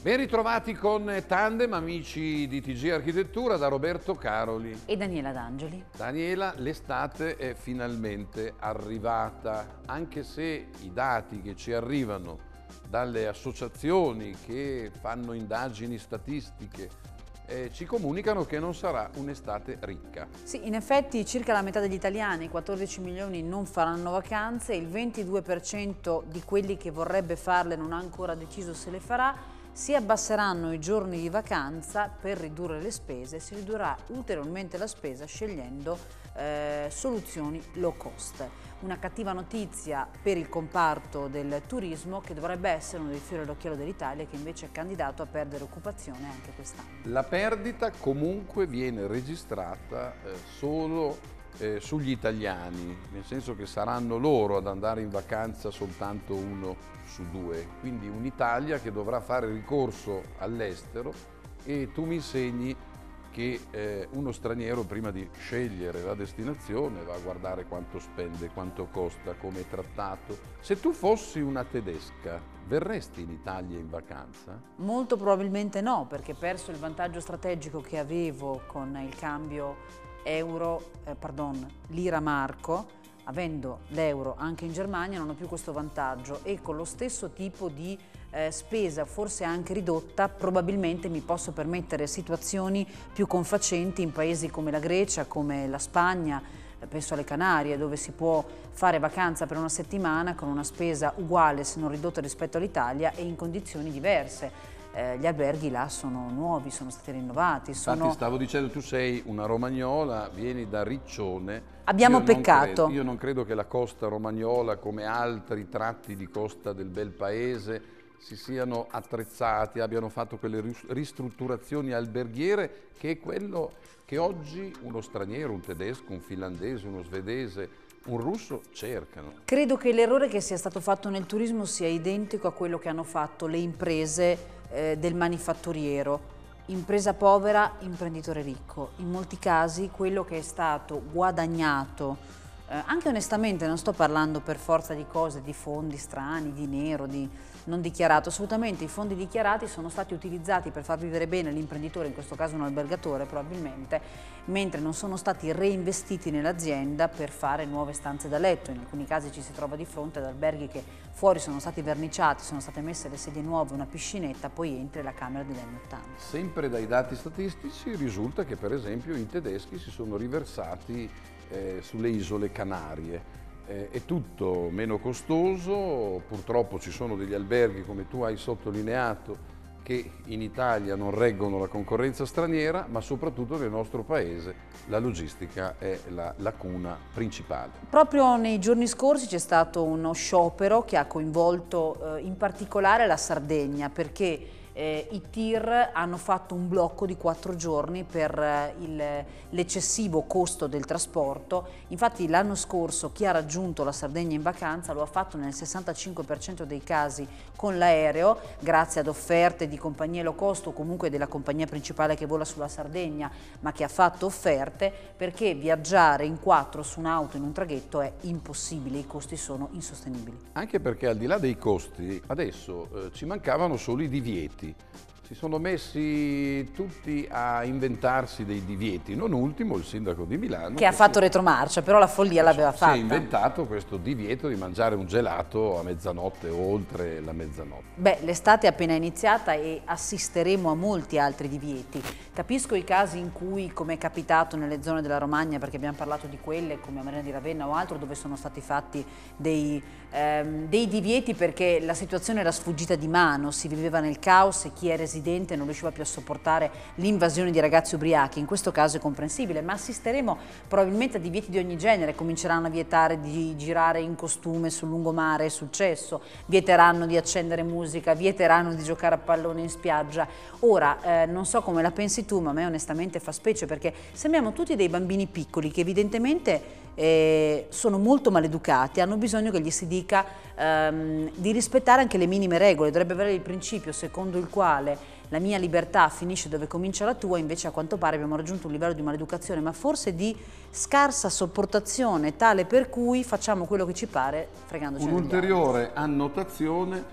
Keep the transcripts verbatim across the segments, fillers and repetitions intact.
Ben ritrovati con Tandem, amici di T G Architettura, da Roberto Caroli e Daniela D'Angeli. Daniela, l'estate è finalmente arrivata, anche se i dati che ci arrivano dalle associazioni che fanno indagini statistiche eh, ci comunicano che non sarà un'estate ricca. Sì, in effetti circa la metà degli italiani, quattordici milioni, non faranno vacanze, il ventidue per cento di quelli che vorrebbe farle non ha ancora deciso se le farà. Si abbasseranno i giorni di vacanza per ridurre le spese, si ridurrà ulteriormente la spesa scegliendo eh, soluzioni low cost. Una cattiva notizia per il comparto del turismo, che dovrebbe essere uno dei fiori all'occhiello dell'Italia, che invece è candidato a perdere occupazione anche quest'anno. La perdita comunque viene registrata eh, solo eh, sugli italiani, nel senso che saranno loro ad andare in vacanza soltanto uno su due, quindi un'Italia che dovrà fare ricorso all'estero, e tu mi insegni che eh, uno straniero prima di scegliere la destinazione va a guardare quanto spende, quanto costa, come è trattato. Se tu fossi una tedesca, verresti in Italia in vacanza? Molto probabilmente no, perché perso il vantaggio strategico che avevo con il cambio euro, eh, pardon, lira-marco. Avendo l'euro anche in Germania non ho più questo vantaggio, e con lo stesso tipo di eh, spesa, forse anche ridotta, probabilmente mi posso permettere situazioni più confacenti in paesi come la Grecia, come la Spagna, eh, penso alle Canarie, dove si può fare vacanza per una settimana con una spesa uguale se non ridotta rispetto all'Italia e in condizioni diverse. Eh, gli alberghi là sono nuovi, sono stati rinnovati. Infatti sono... stavo dicendo, tu sei una romagnola, vieni da Riccione. Abbiamo io peccato. Non credo, io non credo che la costa romagnola, come altri tratti di costa del bel paese, si siano attrezzati, abbiano fatto quelle ristrutturazioni alberghiere, che è quello che oggi uno straniero, un tedesco, un finlandese, uno svedese, un russo cercano. Credo che l'errore che sia stato fatto nel turismo sia identico a quello che hanno fatto le imprese eh, del manifatturiero. Impresa povera, imprenditore ricco. In molti casi quello che è stato guadagnato, eh, anche onestamente, non sto parlando per forza di cose, di fondi strani, di nero, di non dichiarato, assolutamente i fondi dichiarati sono stati utilizzati per far vivere bene l'imprenditore, in questo caso un albergatore probabilmente, mentre non sono stati reinvestiti nell'azienda per fare nuove stanze da letto. In alcuni casi ci si trova di fronte ad alberghi che fuori sono stati verniciati, sono state messe le sedie nuove, una piscinetta, poi entri la camera degli anni ottanta. Sempre dai dati statistici risulta che per esempio i tedeschi si sono riversati eh, sulle isole Canarie. Eh, è tutto meno costoso, purtroppo ci sono degli alberghi, come tu hai sottolineato, che in Italia non reggono la concorrenza straniera, ma soprattutto nel nostro paese la logistica è la lacuna principale. Proprio nei giorni scorsi c'è stato uno sciopero che ha coinvolto eh, in particolare la Sardegna, perché Eh, i T I R hanno fatto un blocco di quattro giorni per eh, l'eccessivo costo del trasporto. Infatti l'anno scorso chi ha raggiunto la Sardegna in vacanza lo ha fatto nel sessantacinque per cento dei casi con l'aereo, grazie ad offerte di compagnie low cost o comunque della compagnia principale che vola sulla Sardegna, ma che ha fatto offerte, perché viaggiare in quattro su un'auto in un traghetto è impossibile, i costi sono insostenibili. Anche perché al di là dei costi adesso eh, ci mancavano solo i divieti. Si sono messi tutti a inventarsi dei divieti, non ultimo il sindaco di Milano. Che, che ha fatto si, retromarcia, però la follia l'aveva fatta. Si è inventato questo divieto di mangiare un gelato a mezzanotte o oltre la mezzanotte. Beh, l'estate è appena iniziata e assisteremo a molti altri divieti. Capisco i casi in cui, come è capitato nelle zone della Romagna, perché abbiamo parlato di quelle come a Marina di Ravenna o altro, dove sono stati fatti dei, ehm, dei divieti perché la situazione era sfuggita di mano, si viveva nel caos e chi è residente non riusciva più a sopportare l'invasione di ragazzi ubriachi. In questo caso è comprensibile, ma assisteremo probabilmente a divieti di ogni genere. Cominceranno a vietare di girare in costume sul lungomare, è successo, vieteranno di accendere musica, vieteranno di giocare a pallone in spiaggia. Ora, eh, non so come la pensi tu, ma a me onestamente fa specie, perché sembriamo tutti dei bambini piccoli che evidentemente eh, sono molto maleducati, hanno bisogno che gli si dica ehm, di rispettare anche le minime regole. Dovrebbe avere il principio secondo il quale la mia libertà finisce dove comincia la tua, invece a quanto pare abbiamo raggiunto un livello di maleducazione, ma forse di scarsa sopportazione, tale per cui facciamo quello che ci pare fregandoci. Un'ulteriore annotazione: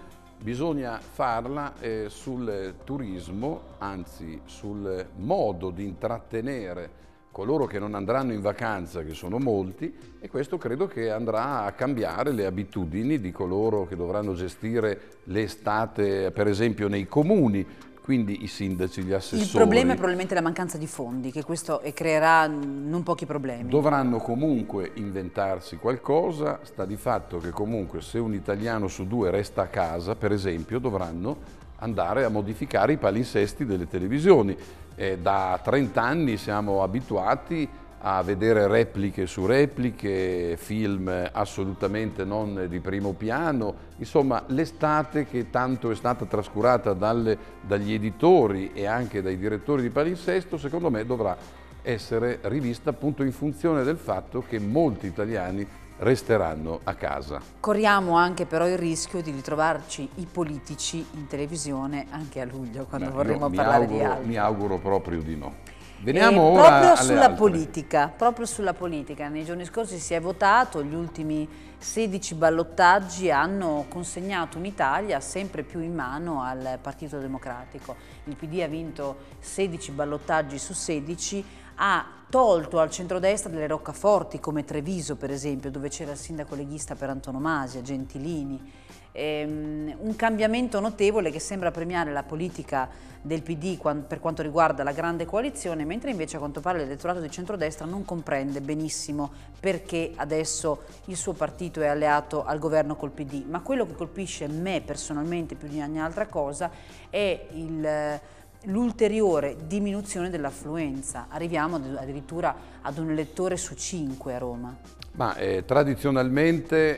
bisogna farla eh, sul turismo, anzi sul modo di intrattenere coloro che non andranno in vacanza, che sono molti, e questo credo che andrà a cambiare le abitudini di coloro che dovranno gestire l'estate, per esempio nei comuni, quindi i sindaci, gli assessori. Il problema è probabilmente la mancanza di fondi, che questo creerà non pochi problemi. Dovranno comunque inventarsi qualcosa, sta di fatto che comunque se un italiano su due resta a casa, per esempio, dovranno andare a modificare i palinsesti delle televisioni. Eh, da trent'anni siamo abituati a vedere repliche su repliche, film assolutamente non di primo piano, insomma l'estate che tanto è stata trascurata dalle, dagli editori e anche dai direttori di palinsesto, secondo me dovrà essere rivista appunto in funzione del fatto che molti italiani resteranno a casa. Corriamo anche però il rischio di ritrovarci i politici in televisione anche a luglio, quando Beh, vorremmo parlare auguro, di altro. Mi auguro proprio di no. Veniamo e ora proprio alle sulla altre. politica, proprio sulla politica. Nei giorni scorsi si è votato, gli ultimi sedici ballottaggi hanno consegnato un'Italia sempre più in mano al Partito Democratico. Il P D ha vinto sedici ballottaggi su sedici, ha tolto al centrodestra delle roccaforti come Treviso per esempio, dove c'era il sindaco leghista per antonomasia, Gentilini. Ehm, un cambiamento notevole che sembra premiare la politica del P D per quanto riguarda la grande coalizione, mentre invece a quanto pare l'elettorato di centrodestra non comprende benissimo perché adesso il suo partito è alleato al governo col P D. Ma quello che colpisce me personalmente più di ogni altra cosa è il l'ulteriore diminuzione dell'affluenza. Arriviamo addirittura ad un elettore su cinque a Roma. Ma eh, tradizionalmente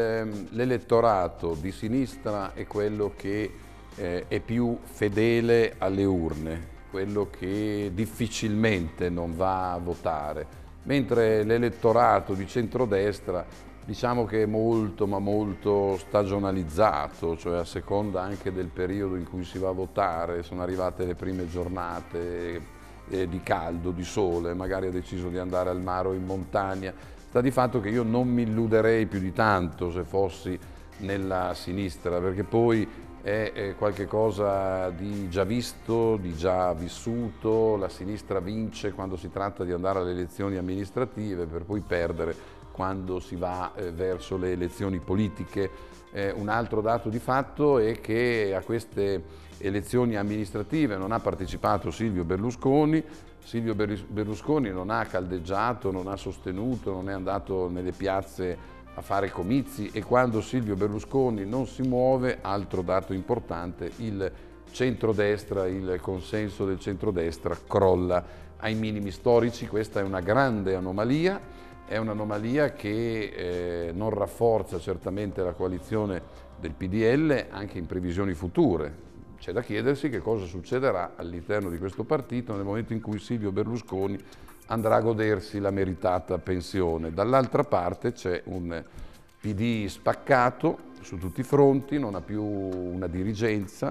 l'elettorato di sinistra è quello che eh, è più fedele alle urne, quello che difficilmente non va a votare, mentre l'elettorato di centrodestra diciamo che è molto ma molto stagionalizzato, cioè a seconda anche del periodo in cui si va a votare. Sono arrivate le prime giornate eh, di caldo, di sole, magari ha deciso di andare al mare o in montagna. Sta di fatto che io non mi illuderei più di tanto se fossi nella sinistra, perché poi è, è qualche cosa di già visto, di già vissuto. La sinistra vince quando si tratta di andare alle elezioni amministrative per poi perdere quando si va eh, verso le elezioni politiche. Eh, un altro dato di fatto è che a queste elezioni amministrative non ha partecipato Silvio Berlusconi. Silvio Berlusconi non ha caldeggiato, non ha sostenuto, non è andato nelle piazze a fare comizi, e quando Silvio Berlusconi non si muove, altro dato importante, il centrodestra, il consenso del centrodestra crolla ai minimi storici. Questa è una grande anomalia. È un'anomalia che eh, non rafforza certamente la coalizione del P D L anche in previsioni future. C'è da chiedersi che cosa succederà all'interno di questo partito nel momento in cui Silvio Berlusconi andrà a godersi la meritata pensione. Dall'altra parte c'è un P D spaccato su tutti i fronti, non ha più una dirigenza,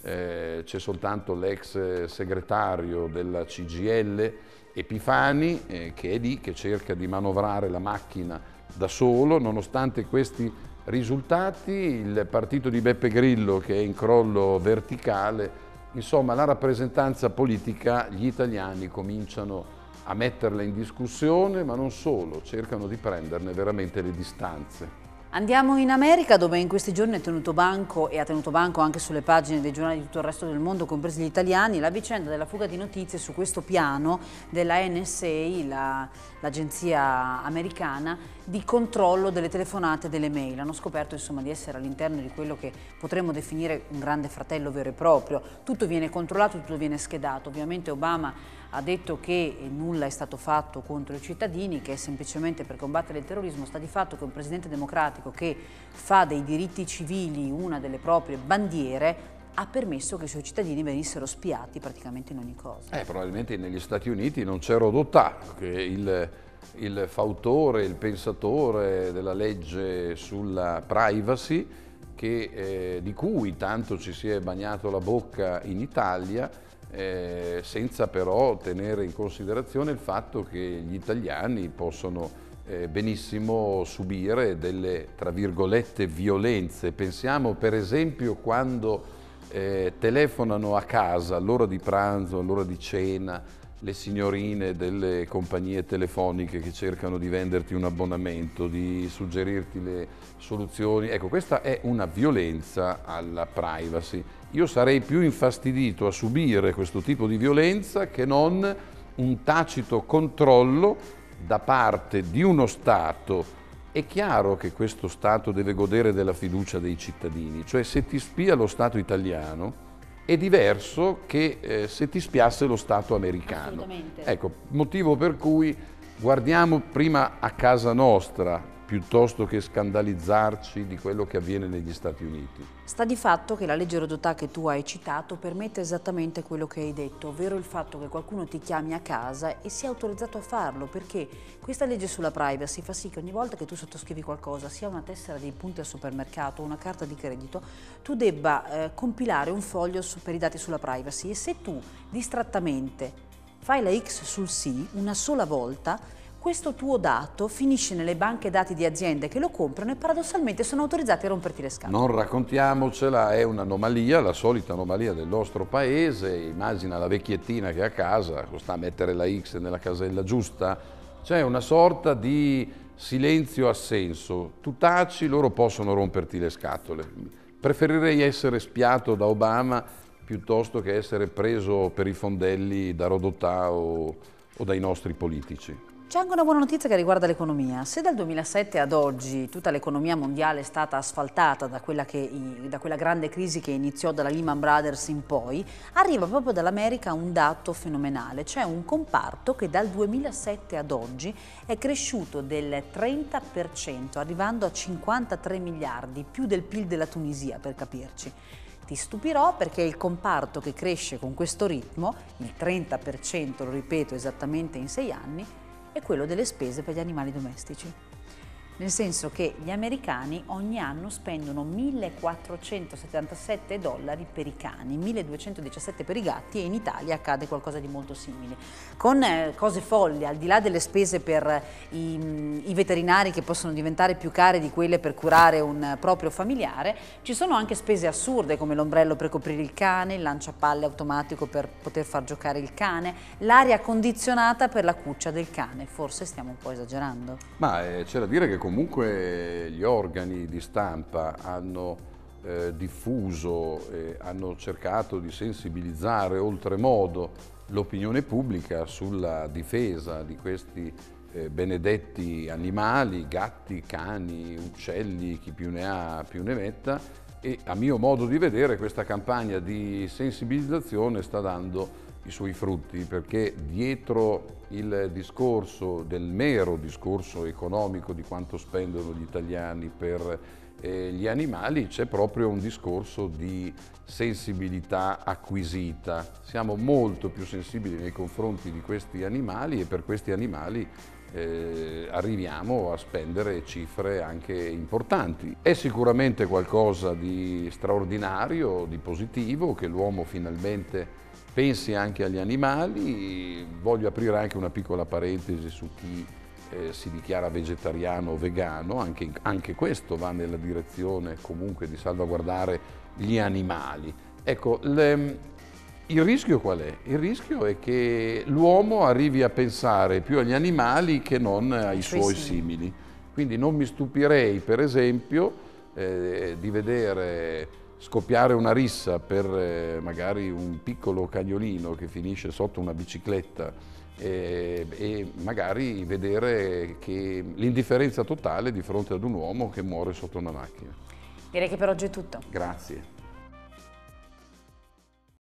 eh, c'è soltanto l'ex segretario della C G I L Epifani eh, che è lì, che cerca di manovrare la macchina da solo. Nonostante questi risultati, il partito di Beppe Grillo che è in crollo verticale, insomma la rappresentanza politica, gli italiani cominciano a metterla in discussione, ma non solo, cercano di prenderne veramente le distanze. Andiamo in America, dove in questi giorni è tenuto banco, e ha tenuto banco anche sulle pagine dei giornali di tutto il resto del mondo, compresi gli italiani, la vicenda della fuga di notizie su questo piano della N S A, l'agenzia la, americana, di controllo delle telefonate e delle mail. Hanno scoperto insomma di essere all'interno di quello che potremmo definire un grande fratello vero e proprio. Tutto viene controllato, tutto viene schedato. Ovviamente Obama ha detto che nulla è stato fatto contro i cittadini, che è semplicemente per combattere il terrorismo. Sta di fatto che un presidente democratico che fa dei diritti civili una delle proprie bandiere ha permesso che i suoi cittadini venissero spiati praticamente in ogni cosa. Eh, probabilmente negli Stati Uniti non c'è Rodotà, che il, il fautore, il pensatore della legge sulla privacy, che, eh, di cui tanto ci si è bagnato la bocca in Italia, Eh, senza però tenere in considerazione il fatto che gli italiani possono eh, benissimo subire delle, tra virgolette, violenze. Pensiamo per esempio quando eh, telefonano a casa all'ora di pranzo, all'ora di cena, le signorine delle compagnie telefoniche che cercano di venderti un abbonamento, di suggerirti le soluzioni. Ecco, questa è una violenza alla privacy. Io sarei più infastidito a subire questo tipo di violenza che non un tacito controllo da parte di uno Stato. È chiaro che questo Stato deve godere della fiducia dei cittadini, cioè se ti spia lo Stato italiano è diverso che eh, se ti spiasse lo Stato americano. Assolutamente. Ecco, motivo per cui guardiamo prima a casa nostra piuttosto che scandalizzarci di quello che avviene negli Stati Uniti. Sta di fatto che la legge Rodotà che tu hai citato permette esattamente quello che hai detto, ovvero il fatto che qualcuno ti chiami a casa e sia autorizzato a farlo, perché questa legge sulla privacy fa sì che ogni volta che tu sottoscrivi qualcosa, sia una tessera dei punti al supermercato o una carta di credito, tu debba eh, compilare un foglio su, per i dati sulla privacy, e se tu distrattamente fai la X sul sì una sola volta, questo tuo dato finisce nelle banche dati di aziende che lo comprano e paradossalmente sono autorizzati a romperti le scatole. Non raccontiamocela, è un'anomalia, la solita anomalia del nostro paese. Immagina la vecchiettina che a casa sta a mettere la X nella casella giusta, c'è una sorta di silenzio assenso, tu taci, loro possono romperti le scatole. Preferirei essere spiato da Obama piuttosto che essere preso per i fondelli da Rodotà o, o dai nostri politici. C'è anche una buona notizia che riguarda l'economia. Se dal duemilasette ad oggi tutta l'economia mondiale è stata asfaltata da quella, che, da quella grande crisi che iniziò dalla Lehman Brothers in poi, arriva proprio dall'America un dato fenomenale, cioè un comparto che dal duemilasette ad oggi è cresciuto del trenta per cento, arrivando a cinquantatré miliardi, più del P I L della Tunisia, per capirci. Ti stupirò perché il comparto che cresce con questo ritmo, il trenta per cento, lo ripeto, esattamente in sei anni, è quello delle spese per gli animali domestici. Nel senso che gli americani ogni anno spendono millequattrocentosettantasette dollari per i cani, milleduecentodiciassette per i gatti, e in Italia accade qualcosa di molto simile. Con eh, cose folli, al di là delle spese per i, i veterinari che possono diventare più care di quelle per curare un proprio familiare, ci sono anche spese assurde come l'ombrello per coprire il cane, il lanciapalle automatico per poter far giocare il cane, l'aria condizionata per la cuccia del cane. Forse stiamo un po' esagerando. Ma eh, c'è da dire che comunque gli organi di stampa hanno eh, diffuso, eh, hanno cercato di sensibilizzare oltremodo l'opinione pubblica sulla difesa di questi eh, benedetti animali, gatti, cani, uccelli, chi più ne ha più ne metta, e a mio modo di vedere questa campagna di sensibilizzazione sta dando i suoi frutti, perché dietro il discorso del mero discorso economico di quanto spendono gli italiani per eh, gli animali c'è proprio un discorso di sensibilità acquisita. Siamo molto più sensibili nei confronti di questi animali e per questi animali eh, arriviamo a spendere cifre anche importanti. È sicuramente qualcosa di straordinario, di positivo, che l'uomo finalmente pensi anche agli animali. Voglio aprire anche una piccola parentesi su chi eh, si dichiara vegetariano o vegano, anche, anche questo va nella direzione comunque di salvaguardare gli animali. Ecco, le, il rischio qual è? Il rischio è che l'uomo arrivi a pensare più agli animali che non ai suoi simili. Quindi non mi stupirei, per esempio, eh, di vedere scoppiare una rissa per eh, magari un piccolo cagnolino che finisce sotto una bicicletta eh, e magari vedere che l'indifferenza totale di fronte ad un uomo che muore sotto una macchina. Direi che per oggi è tutto. Grazie.